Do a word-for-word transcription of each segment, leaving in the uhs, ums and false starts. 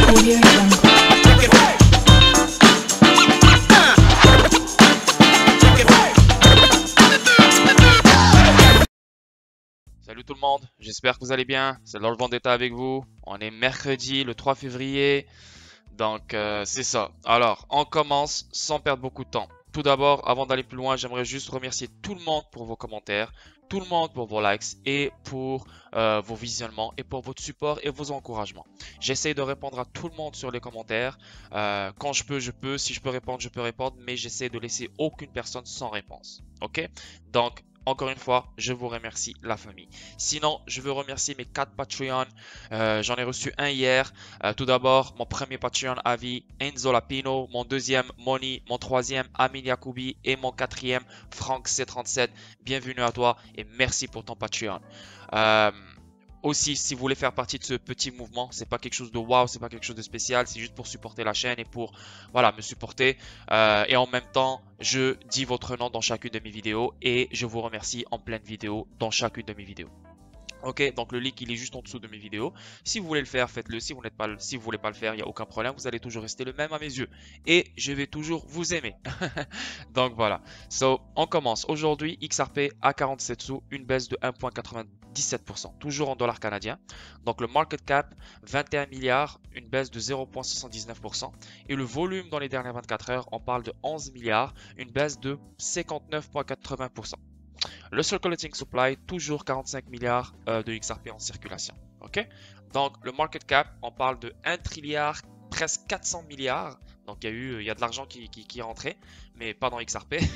Audio Jungle. Salut tout le monde, j'espère que vous allez bien. C'est Lord Vendetta avec vous. On est mercredi le trois février. Donc euh, c'est ça. Alors on commence sans perdre beaucoup de temps. Tout d'abord, avant d'aller plus loin, j'aimerais juste remercier tout le monde pour vos commentaires, tout le monde pour vos likes et pour euh, vos visionnements et pour votre support et vos encouragements. J'essaie de répondre à tout le monde sur les commentaires. Euh, quand je peux, je peux. Si je peux répondre, je peux répondre. Mais j'essaie de laisser aucune personne sans réponse. Ok? Donc, encore une fois, je vous remercie la famille. Sinon, je veux remercier mes quatre Patreons. Euh, J'en ai reçu un hier. Euh, tout d'abord, mon premier Patreon à vie, Enzo Lapino. Mon deuxième, Moni. Mon troisième, Amin Yacoubi. Et mon quatrième, Franck C trente-sept. Bienvenue à toi et merci pour ton Patreon. Euh, Aussi, si vous voulez faire partie de ce petit mouvement, c'est pas quelque chose de waouh, c'est pas quelque chose de spécial, c'est juste pour supporter la chaîne et pour, voilà, me supporter. Euh, et en même temps, je dis votre nom dans chacune de mes vidéos et je vous remercie en pleine vidéo dans chacune de mes vidéos. Ok, donc le link il est juste en dessous de mes vidéos. Si vous voulez le faire, faites-le. Si vous n'êtes pas, si vous voulez pas le faire, il n'y a aucun problème. Vous allez toujours rester le même à mes yeux et je vais toujours vous aimer. Donc voilà. So, on commence. Aujourd'hui, X R P à quarante-sept sous, une baisse de un virgule quatre-vingt-dix-sept pour cent, toujours en dollars canadiens. Donc le market cap vingt et un milliards, une baisse de zéro virgule soixante-dix-neuf pour cent. Et le volume dans les dernières vingt-quatre heures, on parle de onze milliards, une baisse de cinquante-neuf virgule quatre-vingts pour cent. Le circulating supply, toujours quarante-cinq milliards euh, de X R P en circulation. Ok. Donc, le market cap, on parle de un trilliard, presque quatre cents milliards. Donc, il y a eu, il y a de l'argent qui, qui, qui est rentré, mais pas dans X R P.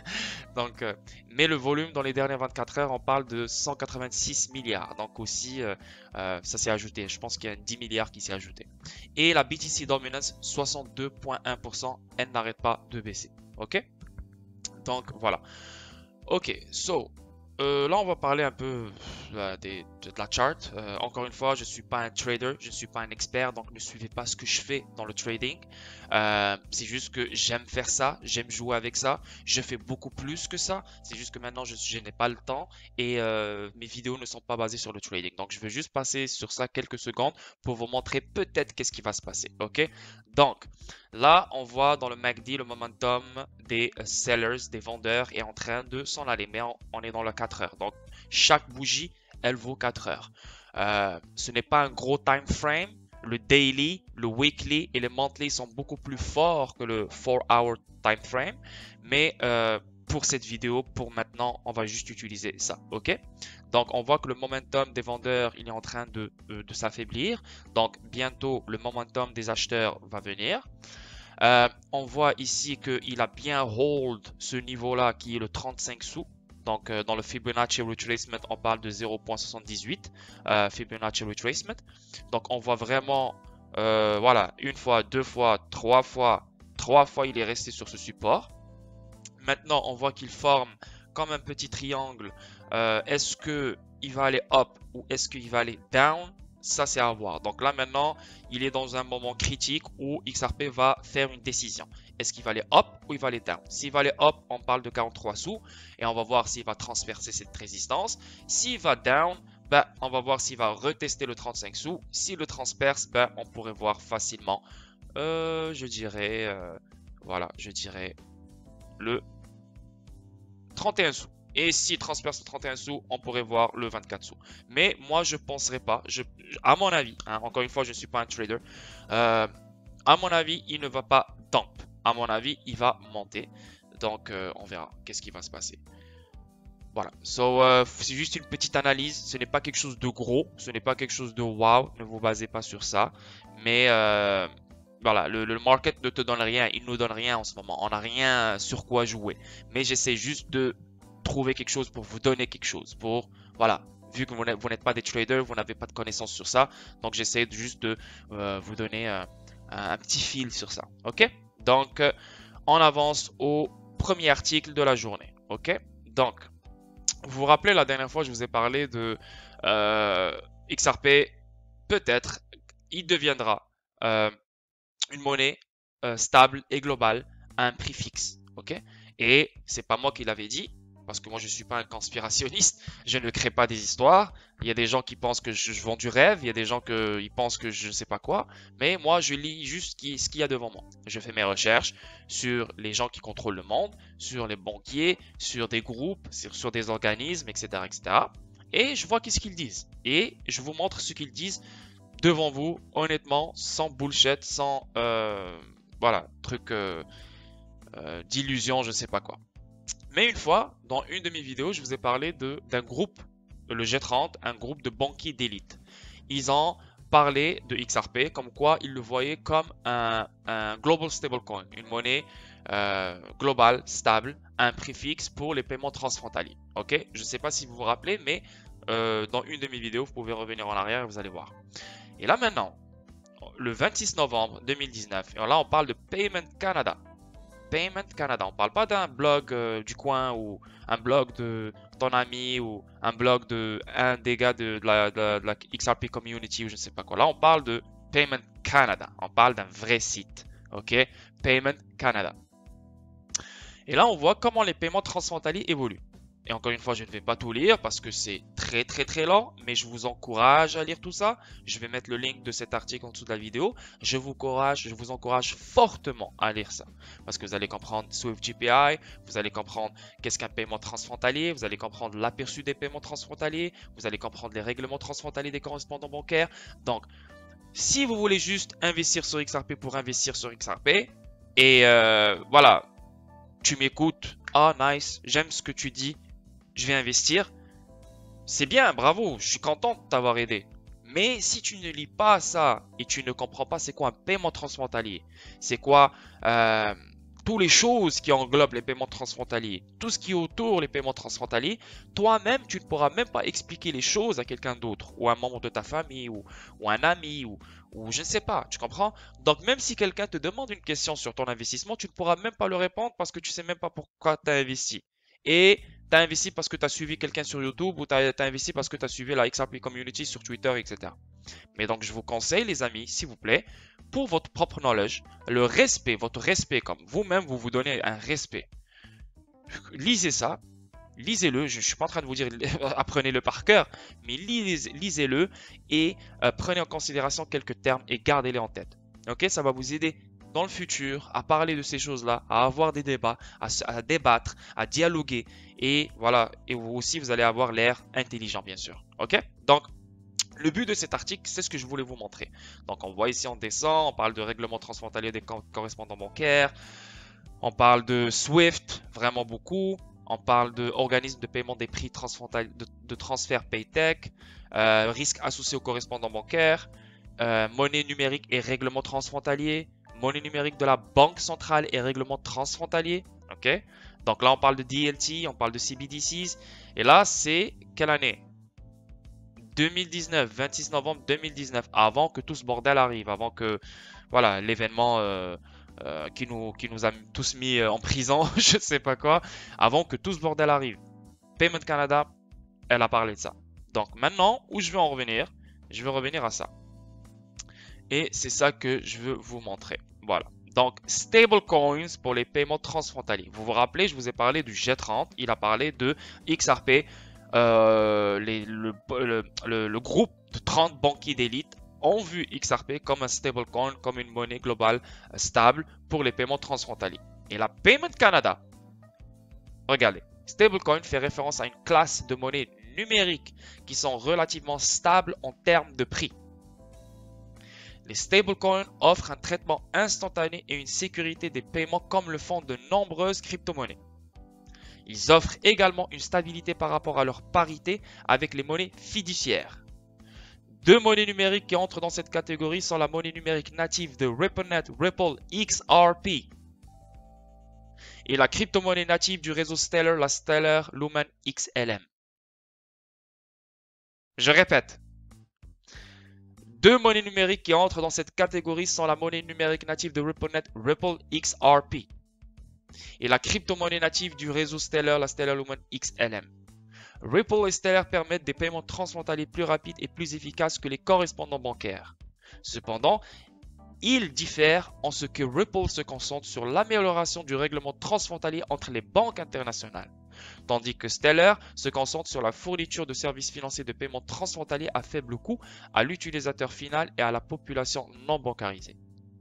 Donc, euh, mais le volume dans les dernières vingt-quatre heures, on parle de cent quatre-vingt-six milliards. Donc aussi, euh, euh, ça s'est ajouté. Je pense qu'il y a dix milliards qui s'est ajouté. Et la B T C Dominance, soixante-deux virgule un pour cent, elle n'arrête pas de baisser. Ok. Donc, voilà. Ok, so, euh, là on va parler un peu euh, des, de, de la chart. Euh, encore une fois, je ne suis pas un trader, je ne suis pas un expert, donc ne suivez pas ce que je fais dans le trading. Euh, c'est juste que j'aime faire ça, j'aime jouer avec ça. Je fais beaucoup plus que ça. C'est juste que maintenant je, je n'ai pas le temps et euh, mes vidéos ne sont pas basées sur le trading. Donc je vais juste passer sur ça quelques secondes pour vous montrer peut-être qu'est-ce qui va se passer. Ok, donc là on voit dans le M A C D le momentum des sellers, des vendeurs est en train de s'en aller, mais on, on est dans le quatre heures. Donc chaque bougie elle vaut quatre heures. Euh, ce n'est pas un gros time frame. Le daily, le weekly et le monthly sont beaucoup plus forts que le four hour time frame. Mais euh, pour cette vidéo, pour maintenant, on va juste utiliser ça. Ok? Donc, on voit que le momentum des vendeurs, il est en train de, de, de s'affaiblir. Donc, bientôt, le momentum des acheteurs va venir. Euh, on voit ici qu'il a bien hold ce niveau-là qui est le trente-cinq sous. Donc, euh, dans le Fibonacci Retracement, on parle de zéro virgule soixante-dix-huit euh, Fibonacci Retracement. Donc, on voit vraiment, euh, voilà, une fois, deux fois, trois fois, trois fois, il est resté sur ce support. Maintenant, on voit qu'il forme comme un petit triangle. Euh, est-ce qu'il va aller up ou est-ce qu'il va aller down? Ça, c'est à voir. Donc là, maintenant, il est dans un moment critique où X R P va faire une décision. Est-ce qu'il va aller up ou il va aller down? S'il va aller up, on parle de quarante-trois sous et on va voir s'il va transpercer cette résistance. S'il va down, ben, on va voir s'il va retester le trente-cinq sous. S'il le transperce, ben, on pourrait voir facilement, euh, je dirais, euh, voilà, je dirais le trente et un sous. Et s'il transperce le trente et un sous, on pourrait voir le vingt-quatre sous. Mais moi, je ne penserais pas, je, à mon avis, hein, encore une fois, je ne suis pas un trader, euh, à mon avis, il ne va pas dump. À mon avis, il va monter. Donc, euh, on verra qu'est-ce qui va se passer. Voilà. So, euh, c'est juste une petite analyse. Ce n'est pas quelque chose de gros. Ce n'est pas quelque chose de wow. Ne vous basez pas sur ça. Mais euh, voilà, le, le market ne te donne rien. Il ne nous donne rien en ce moment. On n'a rien sur quoi jouer. Mais j'essaie juste de trouver quelque chose pour vous donner quelque chose. Pour, voilà. Vu que vous n'êtes pas des traders, vous n'avez pas de connaissances sur ça. Donc, j'essaie juste de euh, vous donner euh, un, un petit fil sur ça. OK? Donc, euh, on avance au premier article de la journée. OK? Donc, vous vous rappelez la dernière fois, je vous ai parlé de euh, X R P. Peut-être, il deviendra euh, une monnaie euh, stable et globale à un prix fixe. OK? Et c'est pas moi qui l'avais dit. parce que moi je ne suis pas un conspirationniste, je ne crée pas des histoires. Il y a des gens qui pensent que je, je vends du rêve, il y a des gens qui pensent que je ne sais pas quoi, mais moi je lis juste ce qui- ce qu'il y a devant moi. Je fais mes recherches sur les gens qui contrôlent le monde, sur les banquiers, sur des groupes, sur, sur des organismes, et cetera, et cetera. Et je vois qu'est-ce qu'ils disent. Et je vous montre ce qu'ils disent devant vous, honnêtement, sans bullshit, sans euh, voilà, truc euh, euh, d'illusion, je sais pas quoi. Mais une fois, dans une de mes vidéos, je vous ai parlé de d'un groupe, le G trente, un groupe de banquiers d'élite. Ils ont parlé de X R P comme quoi ils le voyaient comme un, un global stablecoin, une monnaie euh, globale, stable, un prix fixe pour les paiements transfrontaliers. Ok, je ne sais pas si vous vous rappelez, mais euh, dans une de mes vidéos, vous pouvez revenir en arrière et vous allez voir. Et là maintenant, le vingt-six novembre deux mille dix-neuf, et là on parle de Payment Canada. Payment Canada, on parle pas d'un blog euh, du coin ou un blog de ton ami ou un blog de un des gars de, de, la, de, de la X R P community ou je ne sais pas quoi. Là on parle de Payment Canada, on parle d'un vrai site, ok? Payment Canada. Et là on voit comment les paiements transfrontaliers évoluent. Et encore une fois, je ne vais pas tout lire parce que c'est très très très lent, mais je vous encourage à lire tout ça. Je vais mettre le link de cet article en dessous de la vidéo. Je vous encourage, je vous encourage fortement à lire ça parce que vous allez comprendre Swift G P I, vous allez comprendre qu'est-ce qu'un paiement transfrontalier, vous allez comprendre l'aperçu des paiements transfrontaliers, vous allez comprendre les règlements transfrontaliers des correspondants bancaires. Donc, si vous voulez juste investir sur X R P pour investir sur X R P, et euh, voilà, tu m'écoutes, ah nice, j'aime ce que tu dis, je vais investir, c'est bien, bravo, je suis content de t'avoir aidé. Mais si tu ne lis pas ça et tu ne comprends pas c'est quoi un paiement transfrontalier, c'est quoi euh, toutes les choses qui englobent les paiements transfrontaliers, tout ce qui est autour les paiements transfrontaliers, toi-même tu ne pourras même pas expliquer les choses à quelqu'un d'autre ou à un membre de ta famille ou, ou un ami ou, ou je ne sais pas, tu comprends? Donc même si quelqu'un te demande une question sur ton investissement, tu ne pourras même pas le répondre parce que tu sais même pas pourquoi tu as investi. Et tu as investi parce que tu as suivi quelqu'un sur YouTube ou tu as, as investi parce que tu as suivi la X R P Community sur Twitter, et cetera. Mais donc, je vous conseille, les amis, s'il vous plaît, pour votre propre knowledge, le respect, votre respect, comme vous-même, vous vous donnez un respect. Lisez ça, lisez-le. Je ne suis pas en train de vous dire apprenez-le par cœur, mais lisez-le et euh, prenez en considération quelques termes et gardez-les en tête. Ok, ça va vous aider dans le futur à parler de ces choses-là, à avoir des débats, à, à débattre, à dialoguer et voilà. Et vous aussi, vous allez avoir l'air intelligent, bien sûr. Ok, donc le but de cet article, c'est ce que je voulais vous montrer. Donc, on voit ici, on descend, on parle de règlement transfrontalier des correspondants bancaires, on parle de Swift, vraiment beaucoup, on parle de organisme de paiement des prix transfrontaliers, de, de transfert Paytech, euh, risques associés aux correspondants bancaires, euh, monnaie numérique et règlement transfrontalier, monnaie numérique de la banque centrale et règlement transfrontalier. Ok, donc là, on parle de D L T, on parle de C B D Cs, et là, c'est quelle année? deux mille dix-neuf, vingt-six novembre deux mille dix-neuf, avant que tout ce bordel arrive, avant que voilà l'événement euh, euh, qui, nous, qui nous a tous mis euh, en prison, je sais pas quoi, avant que tout ce bordel arrive. Payment Canada, elle a parlé de ça. Donc maintenant, où je veux en revenir, je veux revenir à ça. Et c'est ça que je veux vous montrer. Voilà. Donc, stablecoins pour les paiements transfrontaliers. Vous vous rappelez, je vous ai parlé du G trente, il a parlé de X R P. Euh, les, le, le, le, le groupe de trente banquiers d'élite ont vu X R P comme un stablecoin, comme une monnaie globale stable pour les paiements transfrontaliers. Et la Payment Canada, regardez, stablecoin fait référence à une classe de monnaies numériques qui sont relativement stables en termes de prix. Les stablecoins offrent un traitement instantané et une sécurité des paiements comme le font de nombreuses crypto-monnaies. Ils offrent également une stabilité par rapport à leur parité avec les monnaies fiduciaires. Deux monnaies numériques qui entrent dans cette catégorie sont la monnaie numérique native de RippleNet Ripple X R P et la crypto-monnaie native du réseau Stellar, la Stellar Lumen X L M. Je répète. Deux monnaies numériques qui entrent dans cette catégorie sont la monnaie numérique native de RippleNet Ripple X R P et la crypto-monnaie native du réseau Stellar, la Stellar Lumen X L M. Ripple et Stellar permettent des paiements transfrontaliers plus rapides et plus efficaces que les correspondants bancaires. Cependant, ils diffèrent en ce que Ripple se concentre sur l'amélioration du règlement transfrontalier entre les banques internationales, tandis que Stellar se concentre sur la fourniture de services financiers de paiement transfrontaliers à faible coût à l'utilisateur final et à la population non bancarisée.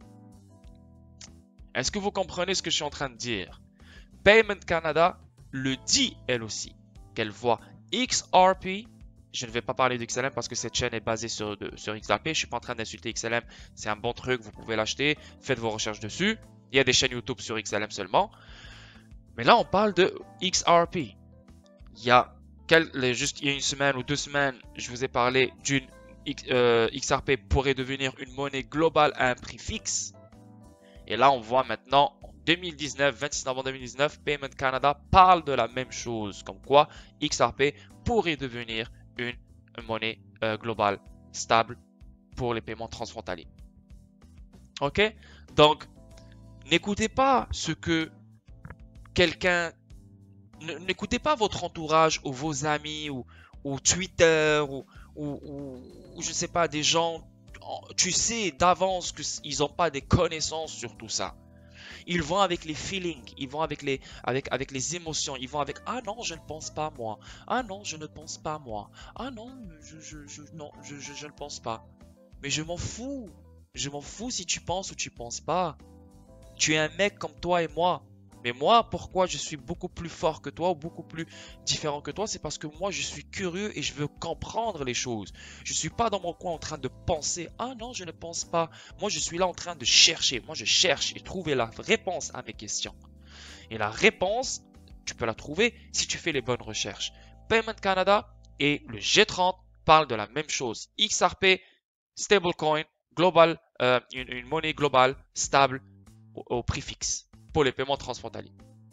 Est-ce que vous comprenez ce que je suis en train de dire? Payment Canada le dit elle aussi, qu'elle voit X R P. Je ne vais pas parler d'X L M parce que cette chaîne est basée sur, de, sur X R P. Je ne suis pas en train d'insulter X L M. C'est un bon truc, vous pouvez l'acheter. Faites vos recherches dessus. Il y a des chaînes YouTube sur X L M seulement. Mais là, on parle de X R P. Il y a, quel, juste il y a une semaine ou deux semaines, je vous ai parlé d'une euh, X R P pourrait devenir une monnaie globale à un prix fixe. Et là, on voit maintenant, en deux mille dix-neuf, vingt-six novembre deux mille dix-neuf, Payment Canada parle de la même chose. Comme quoi, X R P pourrait devenir une, une monnaie euh, globale stable pour les paiements transfrontaliers. Ok? Donc, n'écoutez pas ce que quelqu'un... N'écoutez pas votre entourage ou vos amis ou, ou Twitter ou, ou, ou, ou je ne sais pas, des gens... Tu sais d'avance qu'ils n'ont pas des connaissances sur tout ça. Ils vont avec les feelings, ils vont avec les, avec, avec les émotions, ils vont avec « Ah non, je ne pense pas moi. Ah non, je ne pense pas moi. Ah non, je, je, je, non, je, je, je ne pense pas. » Mais je m'en fous. Je m'en fous si tu penses ou tu penses pas. Tu es un mec comme toi et moi. Mais moi, pourquoi je suis beaucoup plus fort que toi ou beaucoup plus différent que toi? C'est parce que moi, je suis curieux et je veux comprendre les choses. Je ne suis pas dans mon coin en train de penser « Ah non, je ne pense pas. » Moi, je suis là en train de chercher. Moi, je cherche et trouver la réponse à mes questions. Et la réponse, tu peux la trouver si tu fais les bonnes recherches. Payment Canada et le G trente parlent de la même chose. X R P, stablecoin, global, euh, une, une monnaie globale, stable, au, au prix fixe pour les paiements transfrontaliers.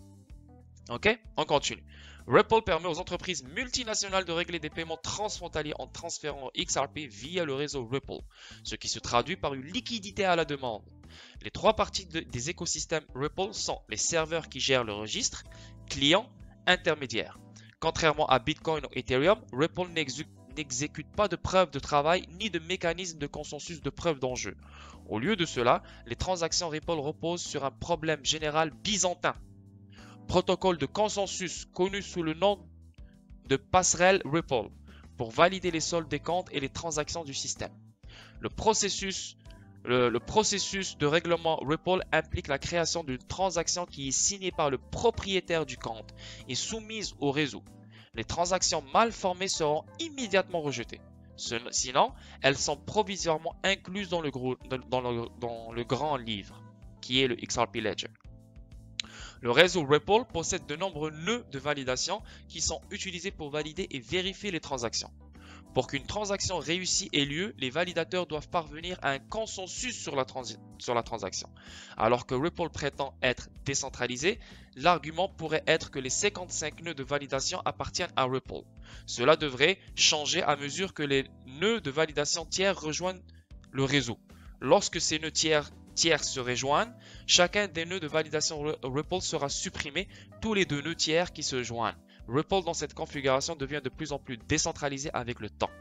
Ok, on continue. Ripple permet aux entreprises multinationales de régler des paiements transfrontaliers en transférant X R P via le réseau Ripple, ce qui se traduit par une liquidité à la demande. Les trois parties de, des écosystèmes Ripple sont les serveurs qui gèrent le registre, clients, intermédiaires. Contrairement à Bitcoin ou Ethereum, Ripple n'exécute pas de preuve de travail ni de mécanisme de consensus de preuve d'enjeu. Au lieu de cela, les transactions Ripple reposent sur un problème général byzantin. Protocole de consensus connu sous le nom de passerelle Ripple pour valider les soldes des comptes et les transactions du système. Le processus, le, le processus de règlement Ripple implique la création d'une transaction qui est signée par le propriétaire du compte et soumise au réseau. Les transactions mal formées seront immédiatement rejetées. Sinon, elles sont provisoirement incluses dans le, gros, dans, le, dans le grand livre, qui est le X R P Ledger. Le réseau Ripple possède de nombreux nœuds de validation qui sont utilisés pour valider et vérifier les transactions. Pour qu'une transaction réussie ait lieu, les validateurs doivent parvenir à un consensus sur la, sur la transaction. Alors que Ripple prétend être décentralisé, l'argument pourrait être que les cinquante-cinq nœuds de validation appartiennent à Ripple. Cela devrait changer à mesure que les nœuds de validation tiers rejoignent le réseau. Lorsque ces nœuds tiers, tiers se rejoignent, chacun des nœuds de validation Ripple sera supprimé, tous les deux nœuds tiers qui se joignent. Ripple dans cette configuration devient de plus en plus décentralisé avec le temps.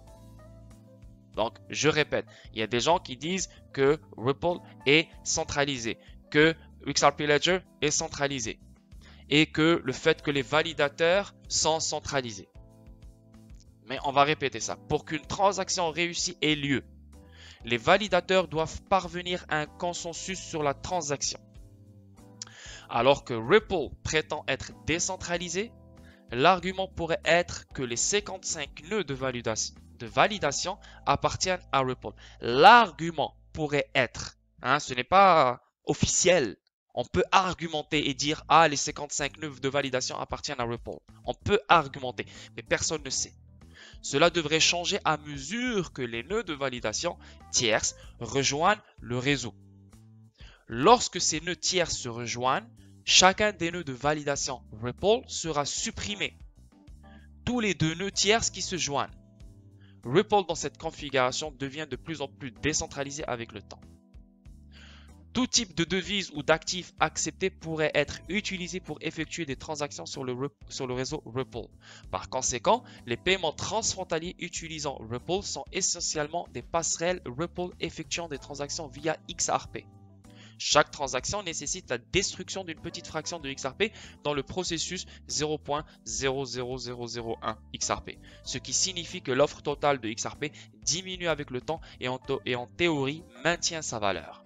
Donc, je répète, il y a des gens qui disent que Ripple est centralisé, que X R P Ledger est centralisé et que le fait que les validateurs sont centralisés. Mais on va répéter ça. Pour qu'une transaction réussie ait lieu, les validateurs doivent parvenir à un consensus sur la transaction. Alors que Ripple prétend être décentralisé, l'argument pourrait être que les cinquante-cinq nœuds de validation, de validation appartiennent à Ripple. L'argument pourrait être, hein, ce n'est pas officiel. On peut argumenter et dire « Ah, les cinquante-cinq nœuds de validation appartiennent à Ripple ». On peut argumenter, mais personne ne sait. Cela devrait changer à mesure que les nœuds de validation tierces rejoignent le réseau. Lorsque ces nœuds tierces se rejoignent, chacun des nœuds de validation Ripple sera supprimé. Tous les deux nœuds tierces qui se joignent. Ripple dans cette configuration devient de plus en plus décentralisé avec le temps. Tout type de devise ou d'actifs acceptés pourrait être utilisé pour effectuer des transactions sur le, sur le réseau Ripple. Par conséquent, les paiements transfrontaliers utilisant Ripple sont essentiellement des passerelles Ripple effectuant des transactions via X R P. Chaque transaction nécessite la destruction d'une petite fraction de X R P dans le processus zéro virgule zéro zéro zéro zéro un X R P, ce qui signifie que l'offre totale de X R P diminue avec le temps et en, et en théorie maintient sa valeur.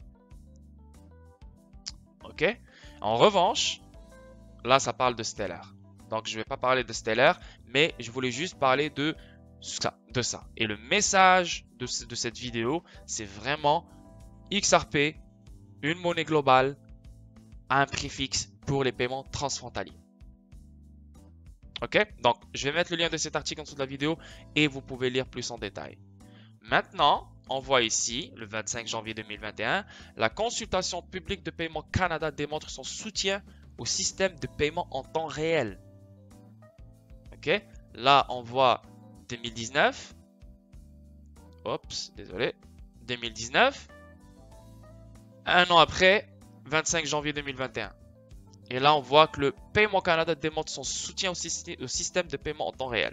Ok? En revanche, là ça parle de Stellar. Donc je ne vais pas parler de Stellar, mais je voulais juste parler de ça. De ça. Et le message de, de cette vidéo, c'est vraiment X R P, une monnaie globale, à un prix fixe pour les paiements transfrontaliers. Ok? Donc je vais mettre le lien de cet article en dessous de la vidéo et vous pouvez lire plus en détail. Maintenant, on voit ici, le vingt-cinq janvier deux mille vingt et un, la consultation publique de Paiement Canada démontre son soutien au système de paiement en temps réel. Ok? Là, on voit deux mille dix-neuf. Oups, désolé. deux mille dix-neuf. Un an après, vingt-cinq janvier deux mille vingt et un. Et là, on voit que le Paiement Canada démontre son soutien au système de paiement en temps réel.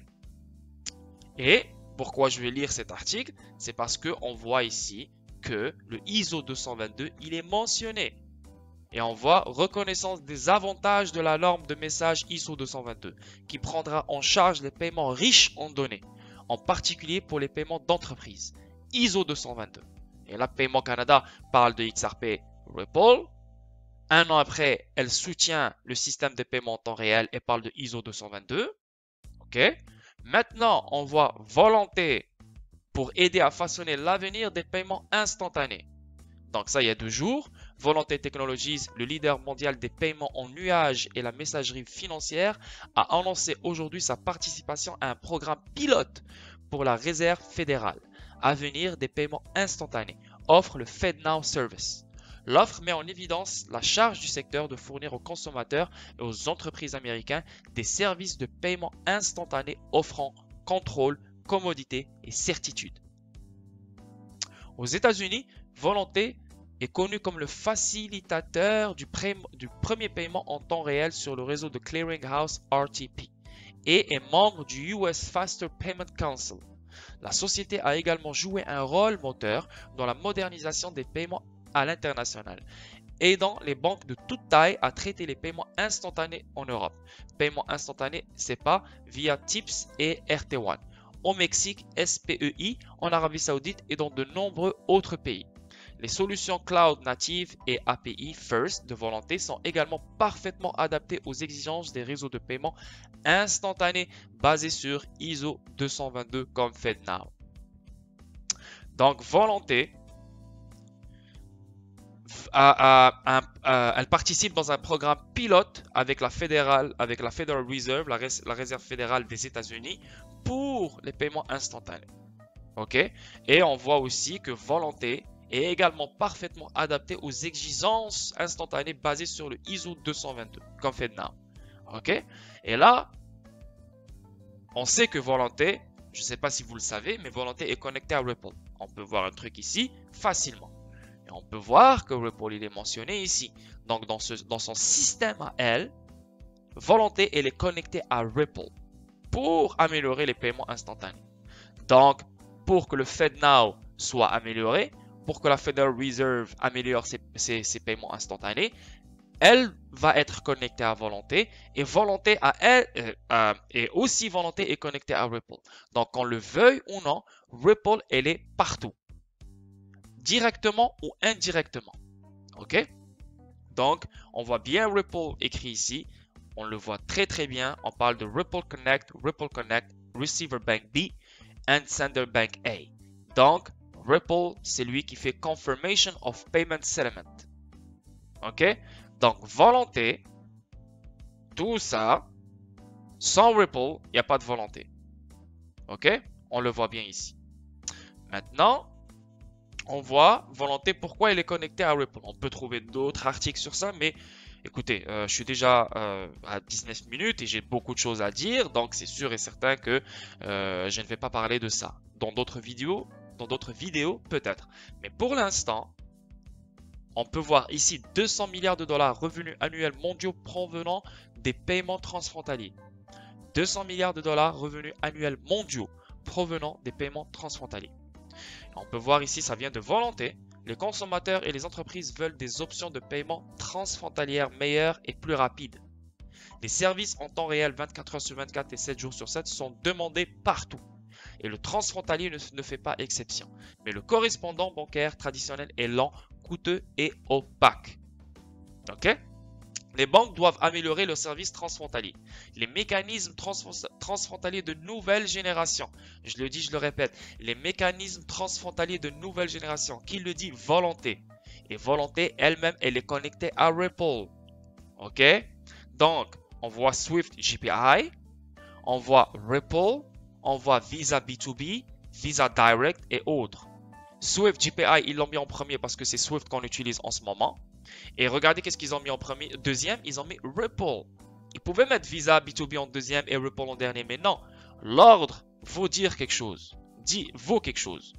Et pourquoi je vais lire cet article? C'est parce qu'on voit ici que le I S O deux cent vingt-deux, il est mentionné. Et on voit reconnaissance des avantages de la norme de message I S O deux cent vingt-deux, qui prendra en charge les paiements riches en données, en particulier pour les paiements d'entreprise. I S O deux cent vingt-deux. Et là, Paiement Canada parle de X R P Ripple. Un an après, elle soutient le système de paiement en temps réel et parle de I S O deux cent vingt-deux. Ok. Maintenant, on voit volonté pour aider à façonner l'avenir des paiements instantanés. Donc ça, il y a deux jours. Volonté Technologies, le leader mondial des paiements en nuage et la messagerie financière, a annoncé aujourd'hui sa participation à un programme pilote pour la Réserve fédérale. Avenir des paiements instantanés offre le FedNow Service. L'offre met en évidence la charge du secteur de fournir aux consommateurs et aux entreprises américaines des services de paiement instantané offrant contrôle, commodité et certitude. Aux États-Unis, Volonté est connu comme le facilitateur du, du premier paiement en temps réel sur le réseau de Clearinghouse R T P et est membre du U S Faster Payment Council. La société a également joué un rôle moteur dans la modernisation des paiements à l'international, aidant les banques de toute taille à traiter les paiements instantanés en Europe. Paiements instantanés, c'est pas via Tips et R T un. Au Mexique, S P E I, en Arabie Saoudite et dans de nombreux autres pays. Les solutions cloud natives et A P I First de Volonté sont également parfaitement adaptées aux exigences des réseaux de paiement instantanés basés sur I S O deux cent vingt-deux comme FedNow. Donc Volonté, a, a, a, a, elle participe dans un programme pilote avec la Federal, avec la Federal Reserve, la, res, la réserve fédérale des États-Unis, pour les paiements instantanés. Ok? Et on voit aussi que Volonté est également parfaitement adapté aux exigences instantanées basées sur le I S O deux cent vingt-deux, comme FedNow. Ok? Et là, on sait que Volonté, je ne sais pas si vous le savez, mais Volonté est connecté à Ripple. On peut voir un truc ici facilement. Et on peut voir que Ripple il est mentionné ici. Donc dans, ce, dans son système à elle, Volonté elle est connectée à Ripple pour améliorer les paiements instantanés. Donc pour que le FedNow soit amélioré, pour que la Federal Reserve améliore ses, ses, ses paiements instantanés, elle va être connectée à Volonté et Volonté à elle euh, euh, et aussi Volonté est connectée à Ripple. Donc qu'on le veuille ou non, Ripple elle est partout, directement ou indirectement. Ok? Donc on voit bien Ripple écrit ici, on le voit très très bien. On parle de Ripple Connect, Ripple Connect, Receiver Bank B and Sender Bank A. Donc Ripple, c'est lui qui fait Confirmation of Payment Settlement. Ok? Donc, Volonté, tout ça, sans Ripple, il n'y a pas de Volonté. Ok? On le voit bien ici. Maintenant, on voit Volonté, pourquoi elle est connectée à Ripple. On peut trouver d'autres articles sur ça, mais écoutez, euh, je suis déjà euh, à dix-neuf minutes et j'ai beaucoup de choses à dire. Donc, c'est sûr et certain que euh, je ne vais pas parler de ça. Dans d'autres vidéos, dans d'autres vidéos, peut-être. Mais pour l'instant, on peut voir ici deux cents milliards de dollars revenus annuels mondiaux provenant des paiements transfrontaliers. deux cents milliards de dollars revenus annuels mondiaux provenant des paiements transfrontaliers. On peut voir ici, ça vient de Volonté. Les consommateurs et les entreprises veulent des options de paiement transfrontalières meilleures et plus rapides. Les services en temps réel vingt-quatre heures sur vingt-quatre et sept jours sur sept sont demandés partout. Et le transfrontalier ne, ne fait pas exception. Mais le correspondant bancaire traditionnel est lent, coûteux et opaque. Ok? Les banques doivent améliorer leurs services transfrontaliers. Les mécanismes transfrontaliers de nouvelle génération. Je le dis, je le répète. Les mécanismes transfrontaliers de nouvelle génération. Qui le dit? Volonté. Et Volonté elle-même, elle est connectée à Ripple. Ok? Donc, on voit Swift J P I. On voit Ripple. On voit Visa B deux B. Visa Direct et autres. Swift J P I, ils l'ont mis en premier parce que c'est Swift qu'on utilise en ce moment. Et regardez qu'est-ce qu'ils ont mis en premier. Deuxième, ils ont mis Ripple. Ils pouvaient mettre Visa B deux B en deuxième et Ripple en dernier. Mais non, l'ordre vaut dire quelque chose. Dit vaut quelque chose.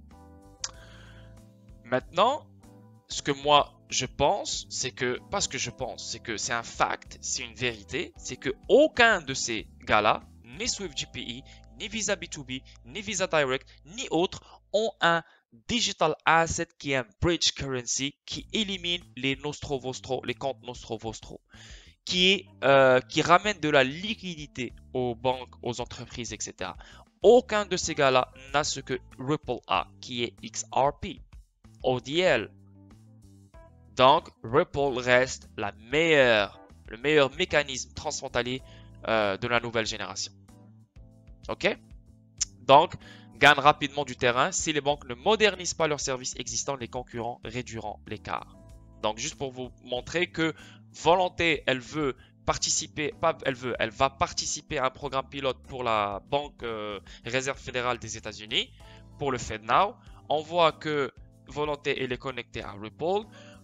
Maintenant, ce que moi je pense, c'est que, pas ce que je pense, c'est que c'est un fact, c'est une vérité, c'est que aucun de ces gars-là, ni Swift J P I, ni Visa B deux B, ni Visa Direct, ni autres, ont un digital asset qui est un bridge currency qui élimine les nostro vostro, les comptes nostro vostro, qui, est, euh, qui ramène de la liquidité aux banques, aux entreprises, et cetera. Aucun de ces gars-là n'a ce que Ripple a, qui est X R P, O D L. Donc, Ripple reste la meilleure, le meilleur mécanisme transfrontalier euh, de la nouvelle génération. Ok? Donc, gagne rapidement du terrain. Si les banques ne modernisent pas leurs services existants, les concurrents réduiront l'écart. Donc, juste pour vous montrer que Volonté, elle veut participer, pas elle veut, elle va participer à un programme pilote pour la Banque euh, Réserve fédérale des États-Unis, pour le FedNow. On voit que Volonté, elle est connectée à Ripple.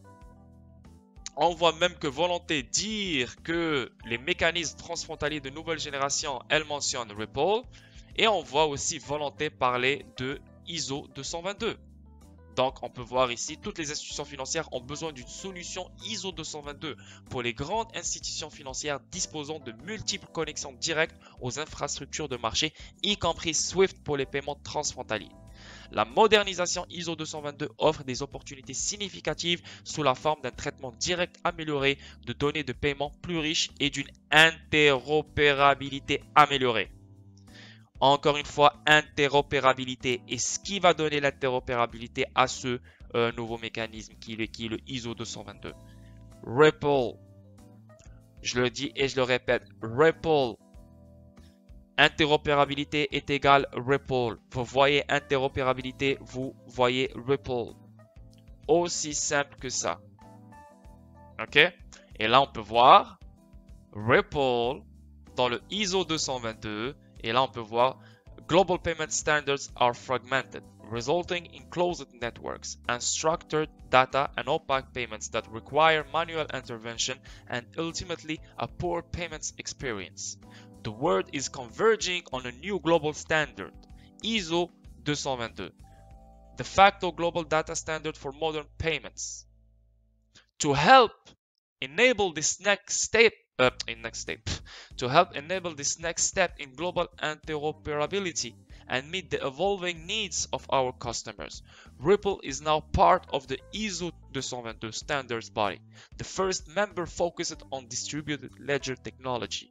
On voit même que Volonté dire que les mécanismes transfrontaliers de nouvelle génération, elle mentionne Ripple. Et on voit aussi Volonté parler de I S O deux cent vingt-deux. Donc, on peut voir ici, toutes les institutions financières ont besoin d'une solution I S O deux cent vingt-deux pour les grandes institutions financières disposant de multiples connexions directes aux infrastructures de marché, y compris Swift pour les paiements transfrontaliers. La modernisation I S O deux cent vingt-deux offre des opportunités significatives sous la forme d'un traitement direct amélioré, de données de paiement plus riches et d'une interopérabilité améliorée. Encore une fois, interopérabilité. Et ce qui va donner l'interopérabilité à ce euh, nouveau mécanisme qui est, qui est le I S O deux cent vingt-deux. Ripple. Je le dis et je le répète. Ripple. Interopérabilité est égal Ripple. Vous voyez interopérabilité, vous voyez Ripple. Aussi simple que ça. Ok? Et là, on peut voir Ripple dans le I S O deux cent vingt-deux. Et là, on peut voir Global Payment Standards are fragmented, resulting in closed networks, unstructured data and opaque payments that require manual intervention and ultimately a poor payments experience. The world is converging on a new global standard, I S O deux cent vingt-deux, de facto global data standard for modern payments. To help enable this next step, uh, in next step, to help enable this next step in global interoperability and meet the evolving needs of our customers, Ripple is now part of the I S O deux cent vingt-deux standards body, the first member focused on distributed ledger technology.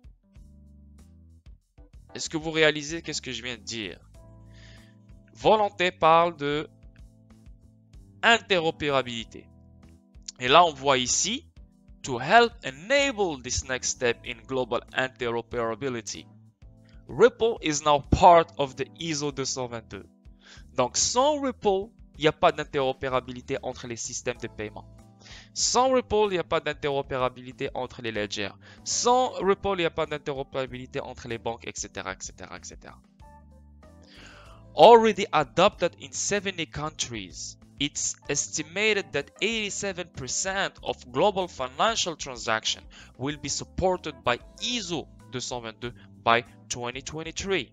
Est-ce que vous réalisez qu'est-ce que je viens de dire? Volonté parle de interopérabilité. Et là, on voit ici, to help enable this next step in global interoperability. Ripple is now part of the I S O deux cent vingt-deux. Donc, sans Ripple, il n'y a pas d'interopérabilité entre les systèmes de paiement. Sans Ripple, il n'y a pas d'interopérabilité entre les ledgers. Sans Ripple, il n'y a pas d'interopérabilité entre les banques, et cetera, et cetera, et cetera. Already adopted in seventy countries, it's estimated that eighty-seven percent of global financial transactions will be supported by I S O deux cent vingt-deux by twenty twenty-three.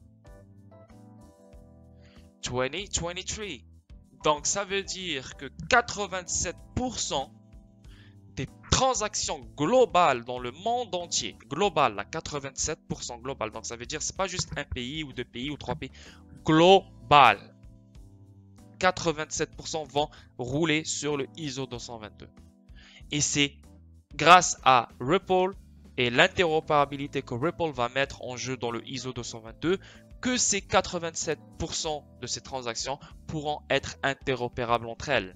twenty twenty-three. Donc, ça veut dire que quatre-vingt-sept pour cent des transactions globales dans le monde entier, global, là, quatre-vingt-sept pour cent global. Donc, ça veut dire que ce n'est pas juste un pays ou deux pays ou trois pays, global. quatre-vingt-sept pour cent vont rouler sur le I S O deux cent vingt-deux. Et c'est grâce à Ripple et l'interopérabilité que Ripple va mettre en jeu dans le I S O deux cent vingt-deux que ces quatre-vingt-sept pour cent de ces transactions pourront être interopérables entre elles.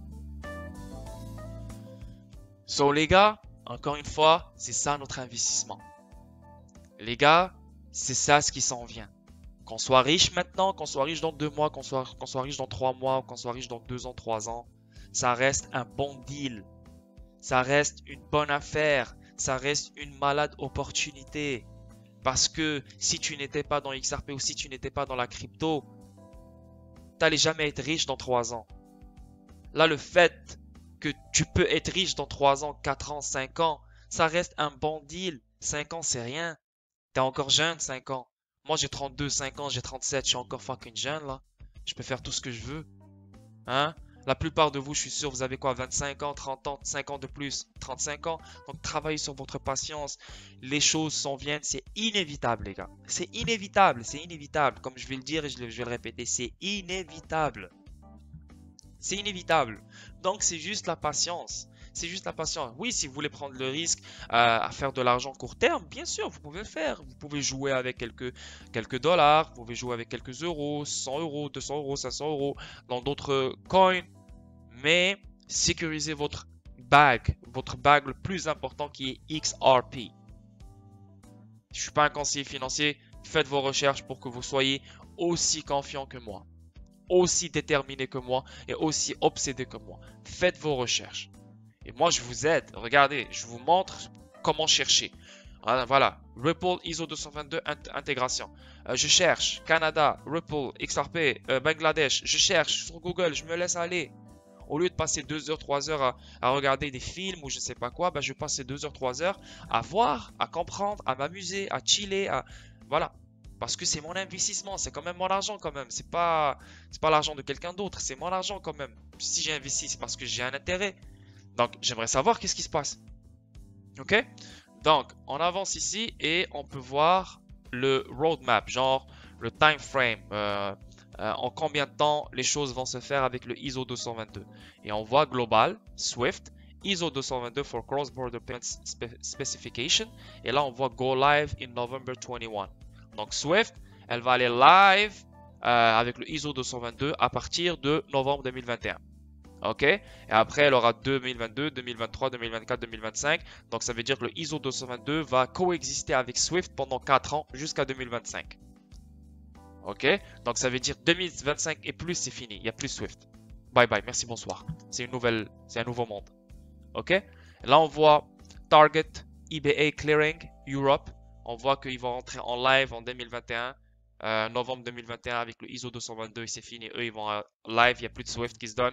So les gars, encore une fois, c'est ça notre investissement. Les gars, c'est ça ce qui s'en vient. Qu'on soit riche maintenant, qu'on soit riche dans deux mois, qu'on soit, qu'on soit riche dans trois mois, qu'on soit riche dans deux ans, trois ans, ça reste un bon deal. Ça reste une bonne affaire. Ça reste une malade opportunité. Parce que si tu n'étais pas dans X R P ou si tu n'étais pas dans la crypto, tu n'allais jamais être riche dans trois ans. Là, le fait que tu peux être riche dans trois ans, quatre ans, cinq ans, ça reste un bon deal. cinq ans, c'est rien. T'es encore jeune, cinq ans. Moi, j'ai trente-deux, cinq ans, j'ai trente-sept, je suis encore fucking jeune, là. Je peux faire tout ce que je veux. Hein? La plupart de vous, je suis sûr, vous avez quoi? vingt-cinq ans, trente ans, cinq ans de plus, trente-cinq ans. Donc, travaillez sur votre patience. Les choses s'en viennent. C'est inévitable, les gars. C'est inévitable, c'est inévitable. Comme je vais le dire et je vais le répéter, c'est inévitable. C'est inévitable. Donc, c'est juste la patience. C'est juste la patience. Oui, si vous voulez prendre le risque euh, à faire de l'argent court terme, bien sûr, vous pouvez le faire. Vous pouvez jouer avec quelques, quelques dollars, vous pouvez jouer avec quelques euros, cent euros, deux cents euros, cinq cents euros dans d'autres coins. Mais sécurisez votre bag, votre bag le plus important qui est X R P. Je ne suis pas un conseiller financier. Faites vos recherches pour que vous soyez aussi confiant que moi, aussi déterminé que moi et aussi obsédé que moi. Faites vos recherches. Et moi, je vous aide. Regardez, je vous montre comment chercher. Voilà, Ripple I S O deux cent vingt-deux int intégration. Euh, je cherche Canada, Ripple, X R P, euh, Bangladesh. Je cherche sur Google, je me laisse aller. Au lieu de passer deux heures, trois heures à, à regarder des films ou je sais pas quoi, ben, je vais passer deux heures, trois heures à voir, à comprendre, à m'amuser, à chiller, à... Voilà. Parce que c'est mon investissement, c'est quand même mon argent quand même. C'est pas, c'est pas l'argent de quelqu'un d'autre, c'est mon argent quand même. Si j'ai investi, c'est parce que j'ai un intérêt. Donc, j'aimerais savoir qu'est-ce qui se passe. Ok? Donc, on avance ici et on peut voir le roadmap, genre le time frame, euh, euh, en combien de temps les choses vont se faire avec le I S O deux cent vingt-deux. Et on voit global, Swift, I S O deux cent vingt-deux for cross-border payments spe specification. Et là, on voit go live in November twenty-one. Donc, Swift, elle va aller live euh, avec le I S O deux cent vingt-deux à partir de novembre deux mille vingt et un. Ok, et après elle aura deux mille vingt-deux, deux mille vingt-trois, deux mille vingt-quatre, deux mille vingt-cinq. Donc ça veut dire que le I S O deux cent vingt-deux va coexister avec Swift pendant quatre ans jusqu'à deux mille vingt-cinq. Ok, donc ça veut dire deux mille vingt-cinq et plus, c'est fini, il n'y a plus Swift. Bye bye, merci, bonsoir. C'est une nouvelle, c'est un nouveau monde. Ok, là on voit Target E B A Clearing Europe. On voit qu'ils vont rentrer en live en deux mille vingt et un. Euh, novembre deux mille vingt et un avec le I S O deux cent vingt-deux et c'est fini. Eux ils vont euh, live, il n'y a plus de Swift qui se donne.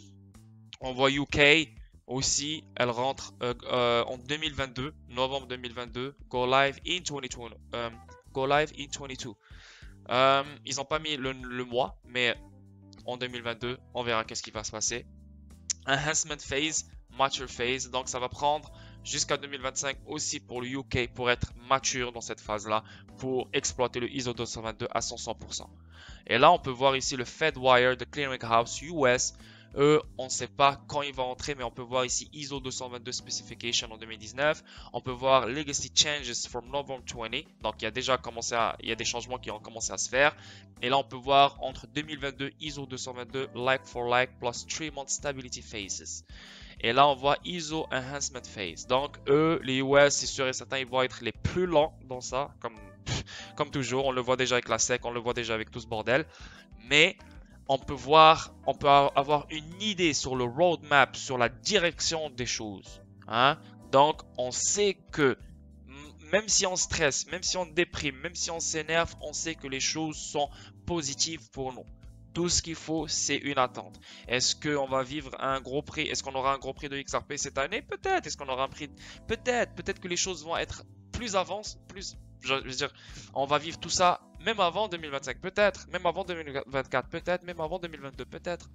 On voit U K aussi, elle rentre euh, euh, en deux mille vingt-deux, novembre deux mille vingt-deux, go live in vingt-deux. Um, go live in vingt-deux. Um, ils n'ont pas mis le, le mois, mais en deux mille vingt-deux, on verra qu'est-ce qui va se passer. Enhancement phase, mature phase, donc ça va prendre jusqu'à deux mille vingt-cinq aussi pour le U K pour être mature dans cette phase-là, pour exploiter le I S O deux cent vingt-deux à son cent pour cent. Et là, on peut voir ici le Fedwire de Clearinghouse U S. Eux, on ne sait pas quand ils vont entrer, mais on peut voir ici I S O deux cent vingt-deux Specification en deux mille dix-neuf. On peut voir Legacy Changes from November vingt. Donc, il y a déjà commencé à, il y a des changements qui ont commencé à se faire. Et là, on peut voir entre deux mille vingt-deux, I S O deux cent vingt-deux, Like for Like, plus three month Stability Phases. Et là, on voit I S O Enhancement Phase. Donc, eux, les U S, c'est sûr et certain, ils vont être les plus lents dans ça, comme, comme toujours. On le voit déjà avec la S E C, on le voit déjà avec tout ce bordel. Mais on peut voir, on peut avoir une idée sur le roadmap, sur la direction des choses. Hein? Donc, on sait que même si on stresse, même si on déprime, même si on s'énerve, on sait que les choses sont positives pour nous. Tout ce qu'il faut, c'est une attente. Est-ce qu'on va vivre un gros prix? Est-ce qu'on aura un gros prix de X R P cette année? Peut-être. Est-ce qu'on aura un prix? Peut-être. Peut-être que les choses vont être plus avancées, plus... Je veux dire, on va vivre tout ça même avant deux mille vingt-cinq, peut-être. Même avant deux mille vingt-quatre, peut-être. Même avant deux mille vingt-deux, peut-être.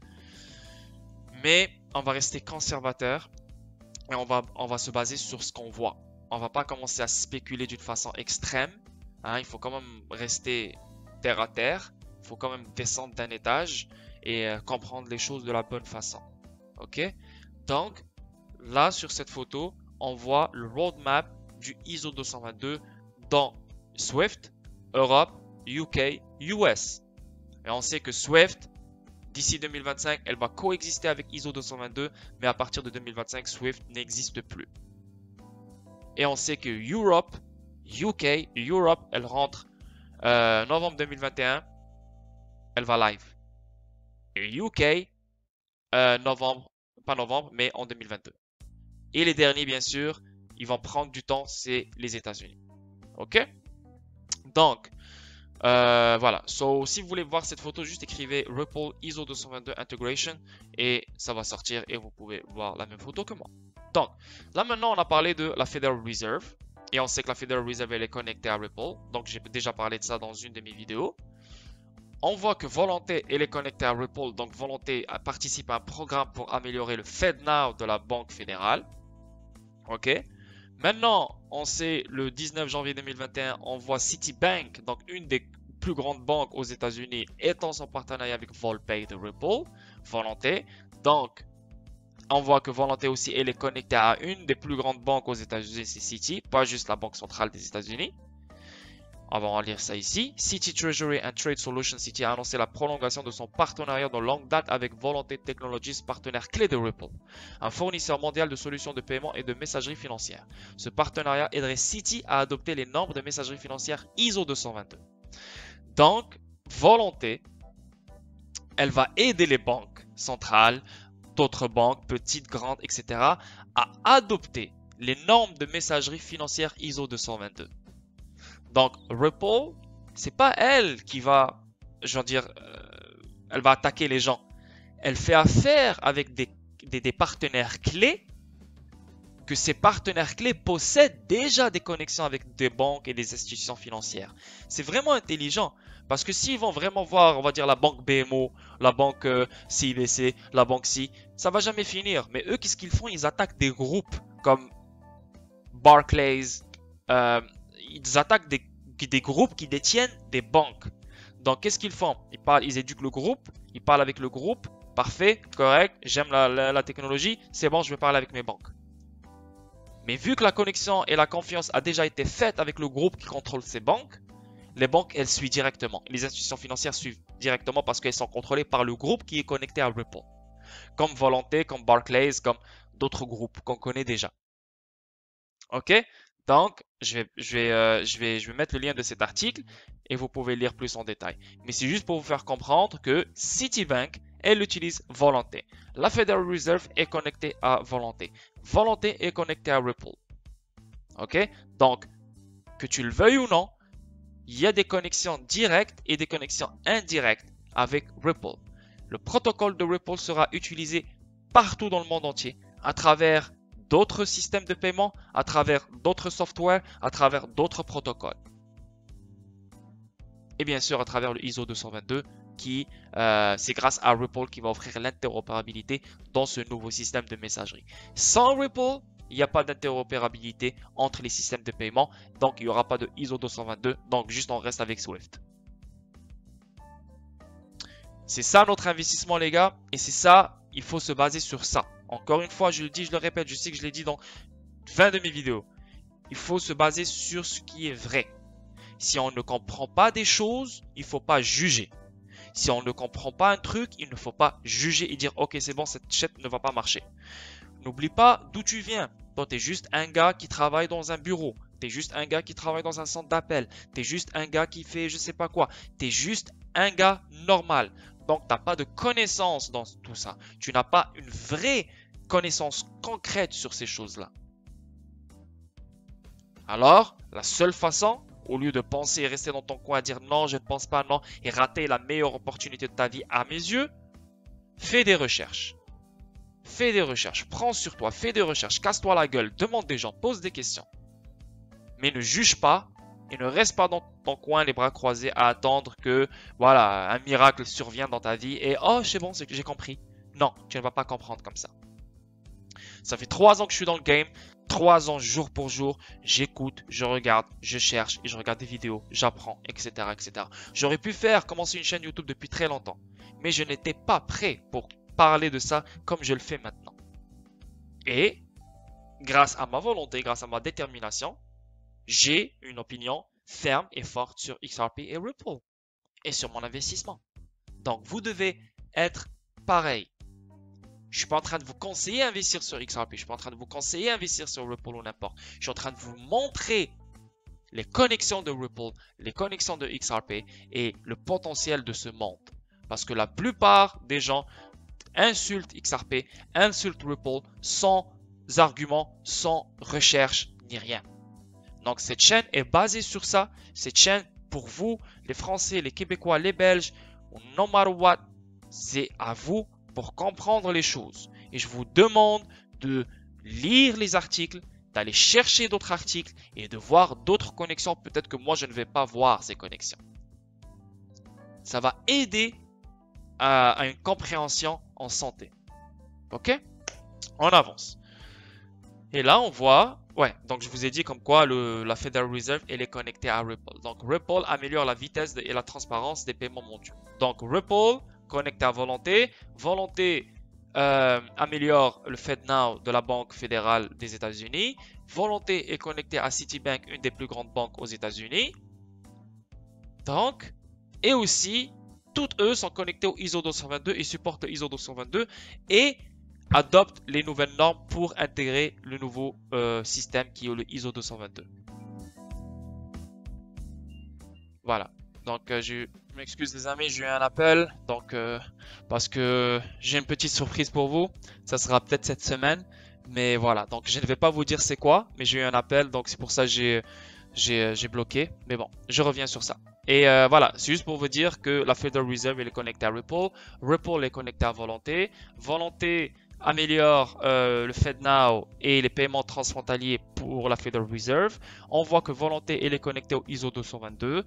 Mais on va rester conservateur et on va, on va se baser sur ce qu'on voit. On va pas commencer à spéculer d'une façon extrême. Hein, il faut quand même rester terre à terre. Il faut quand même descendre d'un étage et euh, comprendre les choses de la bonne façon. Ok? Donc, là, sur cette photo, on voit le roadmap du I S O deux cent vingt-deux dans Swift, Europe, U K, U S. Et on sait que Swift, d'ici deux mille vingt-cinq, elle va coexister avec I S O deux cent vingt-deux, mais à partir de deux mille vingt-cinq, Swift n'existe plus. Et on sait que Europe, U K, Europe, elle rentre euh, novembre deux mille vingt et un, elle va live. Et U K, euh, novembre, pas novembre, mais en deux mille vingt-deux. Et les derniers, bien sûr, ils vont prendre du temps, c'est les États-Unis. Ok? Donc, euh, voilà. So, si vous voulez voir cette photo, juste écrivez Ripple I S O deux cent vingt-deux Integration et ça va sortir et vous pouvez voir la même photo que moi. Donc, là maintenant, on a parlé de la Federal Reserve et on sait que la Federal Reserve, elle est connectée à Ripple. Donc, j'ai déjà parlé de ça dans une de mes vidéos. On voit que Volonté, elle est connectée à Ripple. Donc, Volonté participe à un programme pour améliorer le FedNow de la Banque fédérale. Ok? Maintenant, on sait le dix-neuf janvier deux mille vingt et un, on voit Citibank, donc une des plus grandes banques aux États-Unis, étant son partenariat avec Volpay de Ripple, Volonté. Donc, on voit que Volonté aussi, elle est connectée à une des plus grandes banques aux États-Unis, c'est Citi, pas juste la Banque centrale des États-Unis. On va en lire ça ici. Citi Treasury and Trade Solutions Citi a annoncé la prolongation de son partenariat de longue date avec Volonté Technologies, partenaire clé de Ripple, un fournisseur mondial de solutions de paiement et de messagerie financière. Ce partenariat aiderait Citi à adopter les normes de messagerie financière I S O deux cent vingt-deux. Donc, Volonté, elle va aider les banques centrales, d'autres banques, petites, grandes, et cetera, à adopter les normes de messagerie financière I S O deux cent vingt-deux. Donc, Ripple, c'est pas elle qui va, je veux dire, euh, elle va attaquer les gens. Elle fait affaire avec des, des, des partenaires clés, que ces partenaires clés possèdent déjà des connexions avec des banques et des institutions financières. C'est vraiment intelligent, parce que s'ils vont vraiment voir, on va dire, la banque B M O, la banque euh, C I B C, la banque C, ça va jamais finir. Mais eux, qu'est-ce qu'ils font? Ils attaquent des groupes comme Barclays, euh, ils attaquent des, des groupes qui détiennent des banques. Donc, qu'est-ce qu'ils font? Ils parlent, ils éduquent le groupe, ils parlent avec le groupe. Parfait, correct, j'aime la, la, la technologie, c'est bon, je vais parler avec mes banques. Mais vu que la connexion et la confiance a déjà été faite avec le groupe qui contrôle ces banques, les banques, elles suivent directement. Les institutions financières suivent directement parce qu'elles sont contrôlées par le groupe qui est connecté à Ripple. Comme Volonté, comme Barclays, comme d'autres groupes qu'on connaît déjà. Ok? Donc, je vais, je, vais, euh, je, vais, je vais mettre le lien de cet article et vous pouvez lire plus en détail. Mais c'est juste pour vous faire comprendre que Citibank, elle utilise Volonté. La Federal Reserve est connectée à Volonté. Volonté est connectée à Ripple. Ok? Donc, que tu le veuilles ou non, il y a des connexions directes et des connexions indirectes avec Ripple. Le protocole de Ripple sera utilisé partout dans le monde entier à travers d'autres systèmes de paiement, à travers d'autres softwares, à travers d'autres protocoles. Et bien sûr, à travers le I S O deux cent vingt-deux, qui euh, c'est grâce à Ripple qui va offrir l'interopérabilité dans ce nouveau système de messagerie. Sans Ripple, il n'y a pas d'interopérabilité entre les systèmes de paiement, donc il n'y aura pas de I S O deux cent vingt-deux, donc juste on reste avec Swift. C'est ça notre investissement, les gars, et c'est ça, il faut se baser sur ça. Encore une fois, je le dis, je le répète, je sais que je l'ai dit dans vingt de mes vidéos. Il faut se baser sur ce qui est vrai. Si on ne comprend pas des choses, il ne faut pas juger. Si on ne comprend pas un truc, il ne faut pas juger et dire « Ok, c'est bon, cette chaîne ne va pas marcher ». N'oublie pas d'où tu viens. Toi, tu es juste un gars qui travaille dans un bureau. Tu es juste un gars qui travaille dans un centre d'appel. Tu es juste un gars qui fait je sais pas quoi. Tu es juste un gars normal. Donc, tu n'as pas de connaissance dans tout ça. Tu n'as pas une vraie connaissance concrète sur ces choses-là. Alors, la seule façon, au lieu de penser et rester dans ton coin à dire non, je ne pense pas, non, et rater la meilleure opportunité de ta vie à mes yeux, fais des recherches. Fais des recherches, prends sur toi, fais des recherches, casse-toi la gueule, demande des gens, pose des questions. Mais ne juge pas et ne reste pas dans ton coin les bras croisés à attendre que voilà, un miracle survienne dans ta vie et oh, c'est bon, c'est que j'ai compris. Non, tu ne vas pas comprendre comme ça. Ça fait trois ans que je suis dans le game. trois ans jour pour jour, j'écoute, je regarde, je cherche et je regarde des vidéos, j'apprends, et cetera, et cetera. J'aurais pu faire commencer une chaîne YouTube depuis très longtemps, mais je n'étais pas prêt pour parler de ça comme je le fais maintenant. Et grâce à ma volonté, grâce à ma détermination, j'ai une opinion ferme et forte sur X R P et Ripple et sur mon investissement. Donc, vous devez être pareil. Je suis pas en train de vous conseiller investir sur X R P. Je suis pas en train de vous conseiller investir sur Ripple ou n'importe. Je suis en train de vous montrer les connexions de Ripple, les connexions de X R P et le potentiel de ce monde. Parce que la plupart des gens insultent X R P, insultent Ripple sans arguments, sans recherche ni rien. Donc cette chaîne est basée sur ça. Cette chaîne pour vous, les Français, les Québécois, les Belges, no matter what, c'est à vous pour comprendre les choses. Et je vous demande de lire les articles, d'aller chercher d'autres articles et de voir d'autres connexions. Peut-être que moi, je ne vais pas voir ces connexions. Ça va aider à, à une compréhension en santé. Ok? On avance. Et là, on voit... Ouais, donc je vous ai dit comme quoi le, la Federal Reserve elle est connectée à Ripple. Donc Ripple améliore la vitesse de, et la transparence des paiements mondiaux. Donc Ripple connecté à Volonté. Volonté euh, améliore le FedNow de la Banque fédérale des États-Unis. Volonté est connectée à Citibank, une des plus grandes banques aux États-Unis. Donc, et aussi, toutes eux sont connectés au I S O deux cent vingt-deux et supportent le I S O deux cent vingt-deux et adopte les nouvelles normes pour intégrer le nouveau euh, système qui est le I S O deux cent vingt-deux. Voilà. Donc, euh, je m'excuse les amis, j'ai eu un appel. Donc, euh, parce que j'ai une petite surprise pour vous. Ça sera peut-être cette semaine. Mais voilà. Donc, je ne vais pas vous dire c'est quoi. Mais j'ai eu un appel. Donc, c'est pour ça que j'ai j'ai bloqué. Mais bon, je reviens sur ça. Et euh, voilà, c'est juste pour vous dire que la Federal Reserve elle est connectée à Ripple. Ripple est connectée à Volonté. Volonté améliore euh, le FedNow et les paiements transfrontaliers pour la Federal Reserve. On voit que Volonté elle est connectée au I S O deux cent vingt-deux.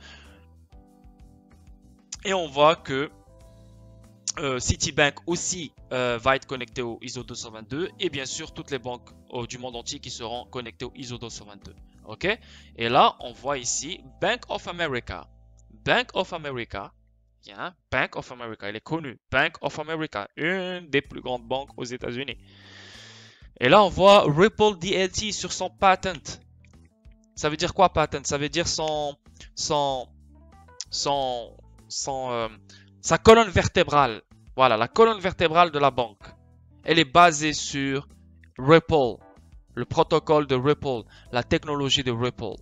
Et on voit que euh, Citibank aussi euh, va être connecté au I S O deux cent vingt-deux. Et bien sûr, toutes les banques euh, du monde entier qui seront connectées au I S O deux cent vingt-deux. Ok? Et là, on voit ici Bank of America. Bank of America. Bien, Bank of America, elle est connue. Bank of America, une des plus grandes banques aux États-Unis. Et là, on voit Ripple D L T sur son patent. Ça veut dire quoi, patent? Ça veut dire son, son, son, son, euh, sa colonne vertébrale. Voilà, la colonne vertébrale de la banque. Elle est basée sur Ripple, le protocole de Ripple, la technologie de Ripple.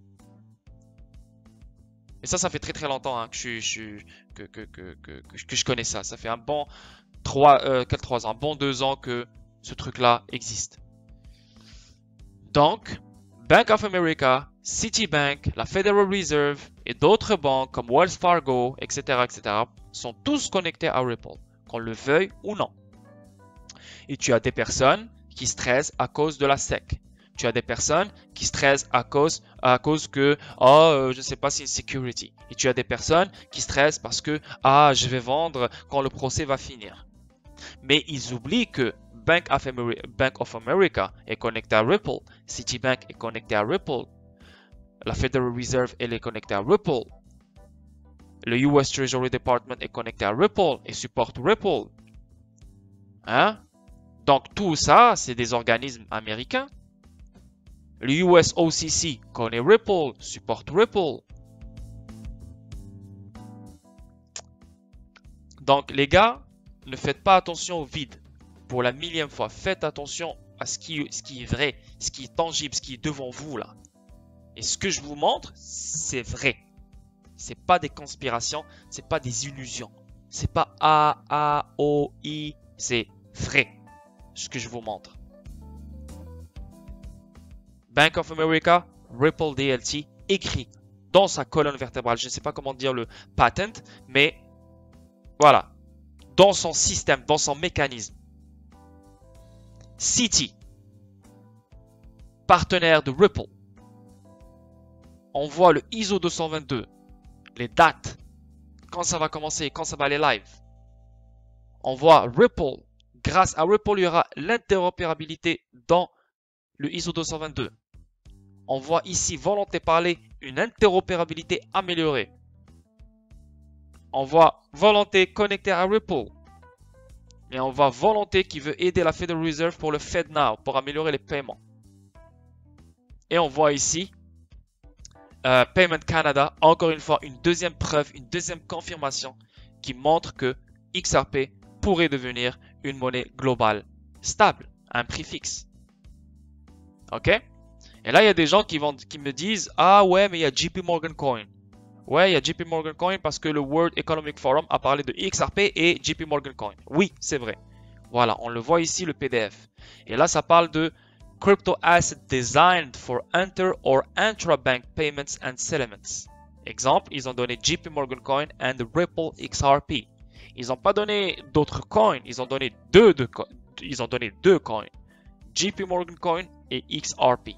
Et ça, ça fait très très longtemps hein, que, je, je, que, que, que, que, que je connais ça. Ça fait un bon trois, euh, quel trois ans, un bon deux ans que ce truc-là existe. Donc, Bank of America, Citibank, la Federal Reserve et d'autres banques comme Wells Fargo, et cetera, et cetera sont tous connectés à Ripple, qu'on le veuille ou non. Et tu as des personnes qui stressent à cause de la S E C. Tu as des personnes qui stressent à cause, à cause que, oh, euh, je ne sais pas si c'est security. Et tu as des personnes qui stressent parce que, ah, je vais vendre quand le procès va finir. Mais ils oublient que Bank of, Ameri Bank of America est connecté à Ripple. Citibank est connecté à Ripple. La Federal Reserve, elle est connectée à Ripple. Le U S Treasury Department est connecté à Ripple et supporte Ripple. Hein? Donc tout ça, c'est des organismes américains. Le U S O C C connaît Ripple, supporte Ripple. Donc les gars, ne faites pas attention au vide. Pour la millième fois, faites attention à ce qui, ce qui est vrai, ce qui est tangible, ce qui est devant vous là. Et ce que je vous montre, c'est vrai. C'est pas des conspirations, c'est pas des illusions. C'est pas A, A, O, I, c'est vrai. Ce que je vous montre. Bank of America, Ripple D L T, écrit dans sa colonne vertébrale. Je ne sais pas comment dire le patent, mais voilà. Dans son système, dans son mécanisme. Citi, partenaire de Ripple. On voit le I S O deux cent vingt-deux, les dates, quand ça va commencer, quand ça va aller live. On voit Ripple. Grâce à Ripple, il y aura l'interopérabilité dans le I S O deux cent vingt-deux. On voit ici volonté parler, une interopérabilité améliorée. On voit volonté connectée à Ripple. Et on voit volonté qui veut aider la Federal Reserve pour le FedNow, pour améliorer les paiements. Et on voit ici euh, Payment Canada, encore une fois, une deuxième preuve, une deuxième confirmation qui montre que X R P pourrait devenir une monnaie globale stable, à un prix fixe. Ok? Et là, il y a des gens qui, vont, qui me disent « Ah ouais, mais il y a J P Morgan Coin. » Ouais, il y a J P Morgan Coin parce que le World Economic Forum a parlé de X R P et J P Morgan Coin. Oui, c'est vrai. Voilà, on le voit ici, le P D F. Et là, ça parle de Crypto Asset Designed for Inter or Intra-Bank Payments and Settlements. Exemple, ils ont donné J P Morgan Coin and Ripple X R P. Ils n'ont pas donné d'autres coins, ils ont donné deux, de, ils ont donné deux coins. J P Morgan Coin et X R P.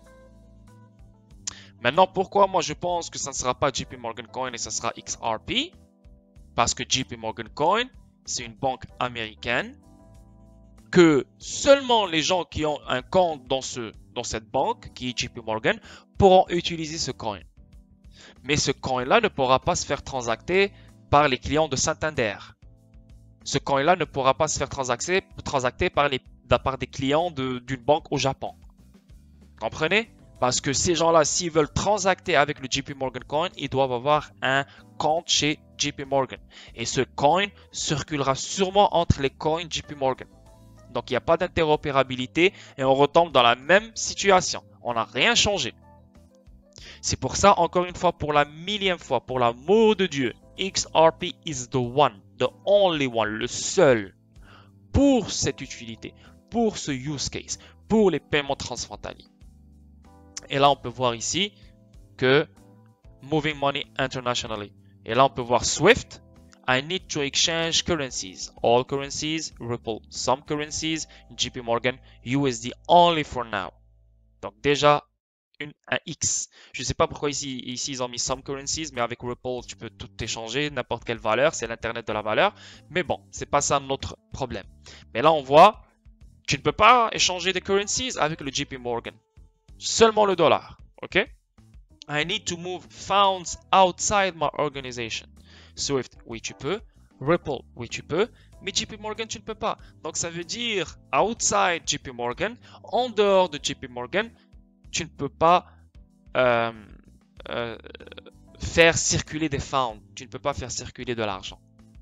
Maintenant, pourquoi moi je pense que ça ne sera pas J P Morgan Coin et ça sera X R P? Parce que J P Morgan Coin, c'est une banque américaine, que seulement les gens qui ont un compte dans, ce, dans cette banque, qui est J P Morgan, pourront utiliser ce coin. Mais ce coin-là ne pourra pas se faire transacter par les clients de Santander. Ce coin-là ne pourra pas se faire transacter, transacter par, les, par des clients d'une de, banque au Japon. Comprenez? Parce que ces gens-là, s'ils veulent transacter avec le J P Morgan Coin, ils doivent avoir un compte chez J P Morgan. Et ce coin circulera sûrement entre les coins J P Morgan. Donc, il n'y a pas d'interopérabilité et on retombe dans la même situation. On n'a rien changé. C'est pour ça, encore une fois, pour la millième fois, pour l'amour de Dieu, X R P is the one, the only one, le seul pour cette utilité, pour ce use case, pour les paiements transfrontaliers. Et là, on peut voir ici que Moving Money Internationally. Et là, on peut voir Swift. I need to exchange currencies. All currencies, Ripple, some currencies, J P Morgan, U S D only for now. Donc déjà, une, un X. Je ne sais pas pourquoi ici, ici ils ont mis some currencies, mais avec Ripple, tu peux tout échanger, n'importe quelle valeur. C'est l'internet de la valeur. Mais bon, c'est pas ça notre problème. Mais là, on voit, tu ne peux pas échanger des currencies avec le J P Morgan. Seulement le dollar, ok? I need to move funds outside my organization. Swift, oui tu peux. Ripple, oui tu peux. Mais J P Morgan, tu ne peux pas. Donc ça veut dire outside J P Morgan, en dehors de J P Morgan, tu ne peux pas euh, euh, faire circuler des funds. Tu ne peux pas faire circuler de l'argent.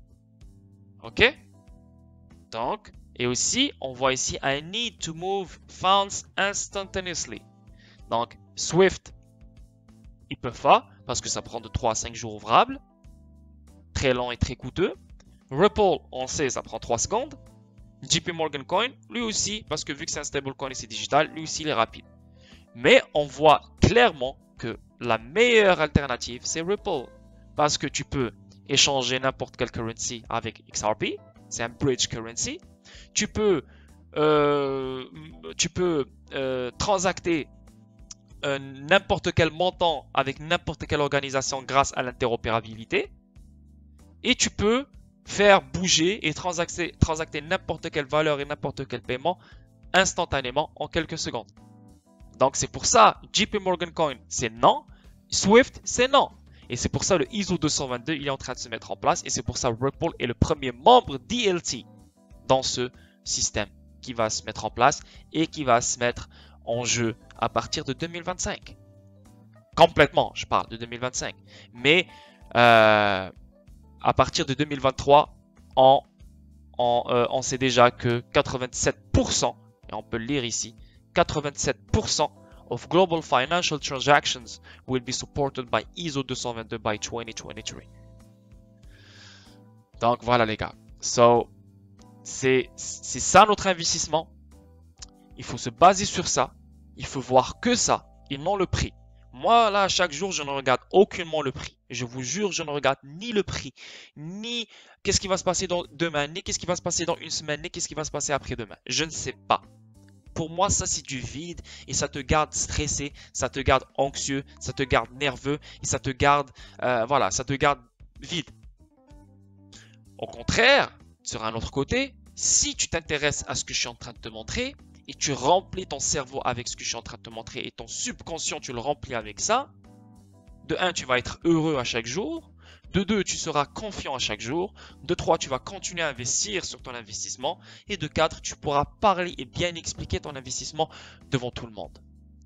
Ok? Donc, et aussi, on voit ici, I need to move funds instantaneously. Donc, Swift, ils peuvent pas parce que ça prend de trois à cinq jours ouvrables. Très lent et très coûteux. Ripple, on sait, ça prend trois secondes. J P Morgan Coin, lui aussi, parce que vu que c'est un stablecoin et c'est digital, lui aussi il est rapide. Mais on voit clairement que la meilleure alternative, c'est Ripple. Parce que tu peux échanger n'importe quelle currency avec X R P. C'est un bridge currency. Tu peux, euh, tu peux euh, transacter euh, n'importe quel montant avec n'importe quelle organisation grâce à l'interopérabilité. Et tu peux faire bouger et transacter, transacter n'importe quelle valeur et n'importe quel paiement instantanément en quelques secondes. Donc c'est pour ça, J P Morgan Coin, c'est non. Swift, c'est non. Et c'est pour ça le I S O deux cent vingt-deux, il est en train de se mettre en place. Et c'est pour ça Ripple est le premier membre D L T dans ce système qui va se mettre en place et qui va se mettre en jeu à partir de deux mille vingt-cinq. Complètement, je parle de deux mille vingt-cinq. Mais euh, à partir de deux mille vingt-trois, on, on, euh, on sait déjà que quatre-vingt-sept pour cent, et on peut le lire ici, quatre-vingt-sept pour cent of global financial transactions will be supported by I S O deux cent vingt-deux by twenty twenty-three. Donc voilà les gars. So, c'est ça notre investissement. Il faut se baser sur ça. Il faut voir que ça et non le prix. Moi, là, chaque jour, je ne regarde aucunement le prix. Je vous jure, je ne regarde ni le prix, ni qu'est-ce qui va se passer dans demain, ni qu'est-ce qui va se passer dans une semaine, ni qu'est-ce qui va se passer après-demain. Je ne sais pas. Pour moi, ça, c'est du vide et ça te garde stressé, ça te garde anxieux, ça te garde nerveux et ça te garde, euh, voilà, ça te garde vide. Au contraire, sur un autre côté, si tu t'intéresses à ce que je suis en train de te montrer et tu remplis ton cerveau avec ce que je suis en train de te montrer et ton subconscient, tu le remplis avec ça, de un, tu vas être heureux à chaque jour. De deux, tu seras confiant à chaque jour. De trois, tu vas continuer à investir sur ton investissement. Et de quatre, tu pourras parler et bien expliquer ton investissement devant tout le monde.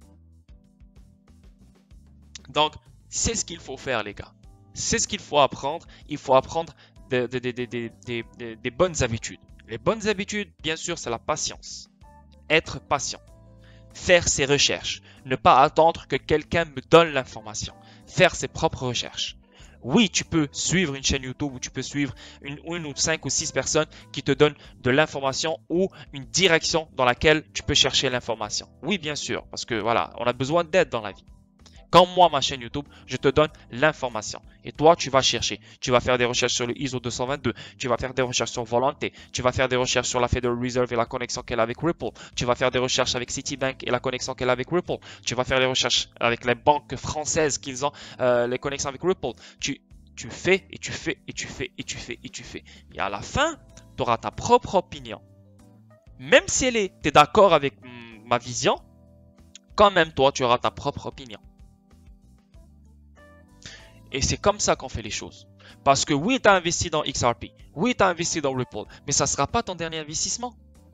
Donc, c'est ce qu'il faut faire, les gars. C'est ce qu'il faut apprendre. Il faut apprendre des, des, des, des, des, des, des bonnes habitudes. Les bonnes habitudes, bien sûr, c'est la patience. Être patient. Faire ses recherches. Ne pas attendre que quelqu'un me donne l'information. Faire ses propres recherches. Oui, tu peux suivre une chaîne YouTube ou tu peux suivre une, une ou cinq ou six personnes qui te donnent de l'information ou une direction dans laquelle tu peux chercher l'information. Oui, bien sûr, parce que voilà, on a besoin d'aide dans la vie. Comme moi, ma chaîne YouTube, je te donne l'information. Et toi, tu vas chercher. Tu vas faire des recherches sur le I S O deux cent vingt-deux. Tu vas faire des recherches sur Volante. Tu vas faire des recherches sur la Federal Reserve et la connexion qu'elle a avec Ripple. Tu vas faire des recherches avec Citibank et la connexion qu'elle a avec Ripple. Tu vas faire des recherches avec les banques françaises qu'ils ont, euh, les connexions avec Ripple. Tu, tu fais et tu fais et tu fais et tu fais et tu fais. Et à la fin, tu auras ta propre opinion. Même si elle est, tu es d'accord avec mm, ma vision, quand même, toi, tu auras ta propre opinion. Et c'est comme ça qu'on fait les choses. Parce que oui, tu as investi dans X R P. Oui, tu as investi dans Ripple. Mais ça ne sera pas ton dernier investissement.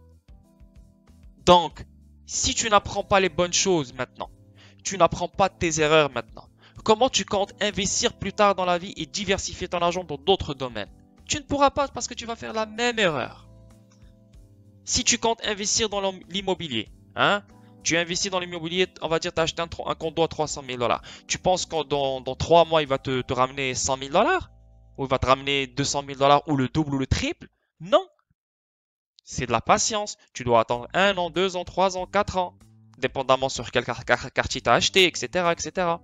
Donc, si tu n'apprends pas les bonnes choses maintenant, tu n'apprends pas tes erreurs maintenant, comment tu comptes investir plus tard dans la vie et diversifier ton argent dans d'autres domaines? Tu ne pourras pas parce que tu vas faire la même erreur. Si tu comptes investir dans l'immobilier, hein? Tu investis dans l'immobilier, on va dire, tu as acheté un, un condo à trois cent mille dollars. Tu penses que dans, dans trois mois, il va te, te ramener cent mille dollars? Ou il va te ramener deux cent mille dollars ou le double ou le triple? Non. C'est de la patience. Tu dois attendre un an, deux ans, trois ans, quatre ans. Dépendamment sur quel quartier tu as acheté, et cetera, et cetera.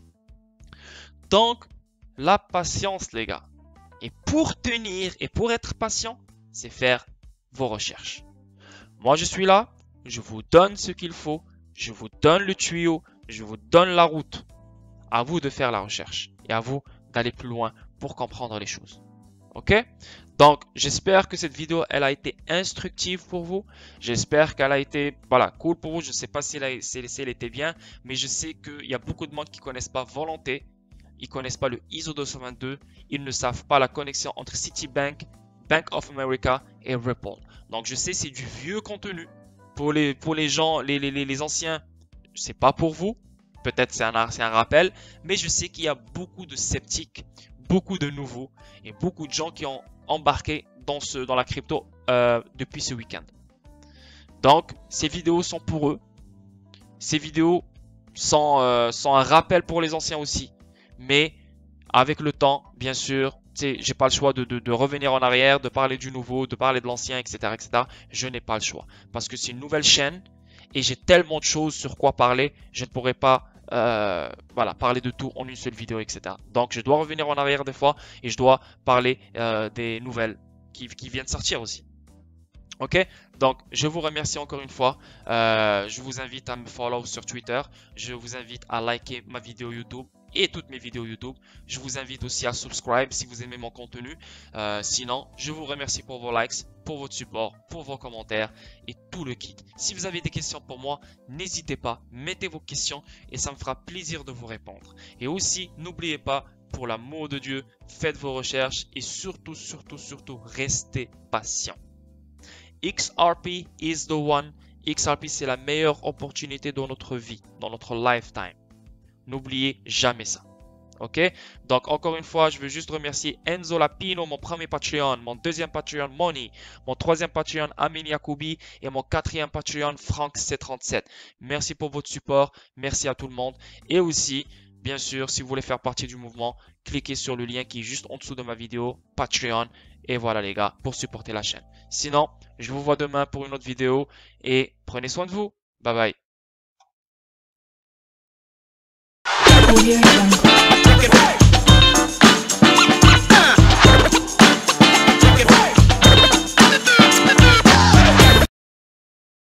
Donc, la patience, les gars. Et pour tenir et pour être patient, c'est faire vos recherches. Moi, je suis là. Je vous donne ce qu'il faut, je vous donne le tuyau, je vous donne la route. À vous de faire la recherche et à vous d'aller plus loin pour comprendre les choses. Ok? Donc, j'espère que cette vidéo, elle a été instructive pour vous. J'espère qu'elle a été, voilà, cool pour vous. Je ne sais pas si elle, a, si, si elle était bien, mais je sais qu'il y a beaucoup de monde qui ne connaissent pas Volante. Ils ne connaissent pas le I S O deux cent vingt-deux. Ils ne savent pas la connexion entre Citibank, Bank of America et Ripple. Donc, je sais c'est du vieux contenu. Pour les, pour les gens, les, les, les anciens, c'est pas pour vous. Peut-être c'est un, c'est un rappel. Mais je sais qu'il y a beaucoup de sceptiques, beaucoup de nouveaux et beaucoup de gens qui ont embarqué dans, ce, dans la crypto euh, depuis ce week-end. Donc, ces vidéos sont pour eux. Ces vidéos sont, euh, sont un rappel pour les anciens aussi. Mais avec le temps, bien sûr, j'ai pas le choix de, de, de revenir en arrière, de parler du nouveau, de parler de l'ancien, et cetera, et cetera. Je n'ai pas le choix parce que c'est une nouvelle chaîne et j'ai tellement de choses sur quoi parler, je ne pourrais pas euh, voilà, parler de tout en une seule vidéo, et cetera. Donc je dois revenir en arrière des fois et je dois parler euh, des nouvelles qui, qui viennent sortir aussi. Ok, donc je vous remercie encore une fois. Euh, je vous invite à me follow sur Twitter. Je vous invite à liker ma vidéo YouTube et toutes mes vidéos YouTube. Je vous invite aussi à subscribe si vous aimez mon contenu. Euh, sinon, je vous remercie pour vos likes, pour votre support, pour vos commentaires et tout le kit. Si vous avez des questions pour moi, n'hésitez pas, mettez vos questions et ça me fera plaisir de vous répondre. Et aussi, n'oubliez pas, pour l'amour de Dieu, faites vos recherches et surtout, surtout, surtout, restez patient. X R P is the one. X R P, c'est la meilleure opportunité dans notre vie, dans notre lifetime. N'oubliez jamais ça. Ok? Donc, encore une fois, je veux juste remercier Enzo Lapino, mon premier Patreon, mon deuxième Patreon, Money, mon troisième Patreon, Amin Yacoubi, et mon quatrième Patreon, Frank C trente-sept. Merci pour votre support. Merci à tout le monde. Et aussi, bien sûr, si vous voulez faire partie du mouvement, cliquez sur le lien qui est juste en dessous de ma vidéo, Patreon. Et voilà les gars, pour supporter la chaîne. Sinon, je vous vois demain pour une autre vidéo. Et prenez soin de vous. Bye bye.